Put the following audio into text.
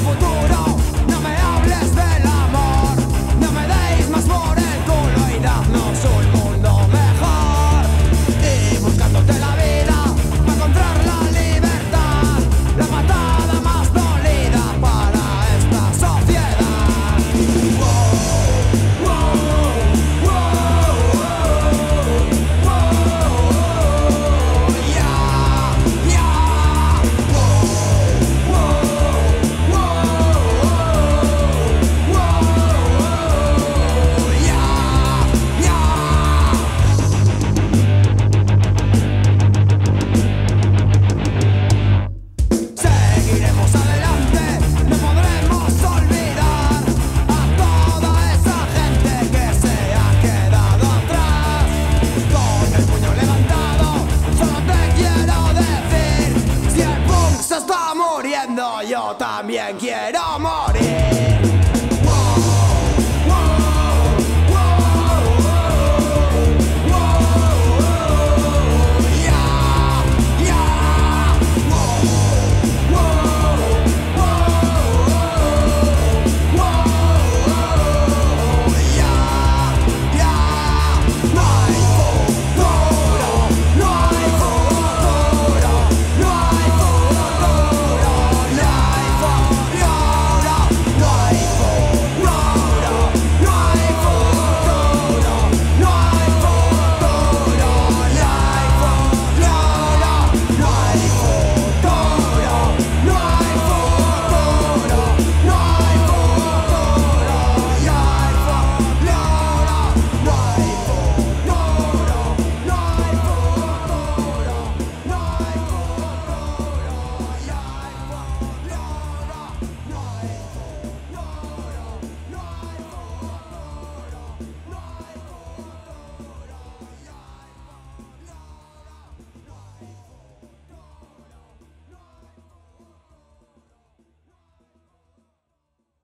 futuro. No me hables del amor, no me deis más por el culo y dadnos un mundo mejor. Y buscándote la vida para encontrar la libertad, la patada más dolida para esta sociedad. Wow, wow, wow, yeah, yeah. Wow, wow, yeah, yeah. Seguiremos adelante, no podremos olvidar a toda esa gente que se ha quedado atrás. Con el puño levantado, solo te quiero decir: si el punk se está muriendo, yo también quiero morir.